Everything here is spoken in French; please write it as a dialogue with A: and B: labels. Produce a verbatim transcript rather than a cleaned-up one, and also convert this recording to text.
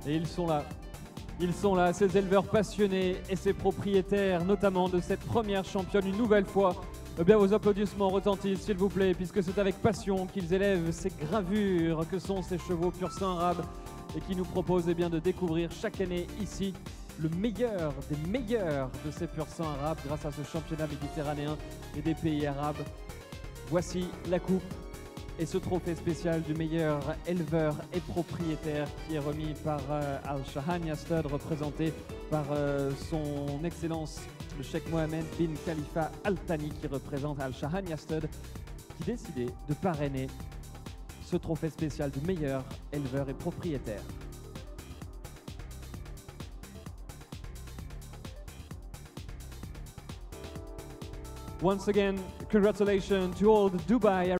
A: Et ils sont là. Ils sont là, ces éleveurs passionnés et ces propriétaires, notamment de cette première championne, une nouvelle fois. Eh bien, vos applaudissements retentissent, s'il vous plaît, puisque c'est avec passion qu'ils élèvent ces gravures que sont ces chevaux pur sang arabe et qui nous proposent eh bien, de découvrir chaque année ici le meilleur des meilleurs de ces pur sang arabes grâce à ce championnat méditerranéen et des pays arabes. Voici la coupe et ce trophée spécial du meilleur éleveur et propriétaire qui est remis par euh, Al Shahania Stud, représenté par euh, son excellence le Cheikh Mohamed bin Khalifa Al Thani, qui représente Al Shahania Stud, qui décidait de parrainer ce trophée spécial du meilleur éleveur et propriétaire. Once again, congratulations to all the Dubai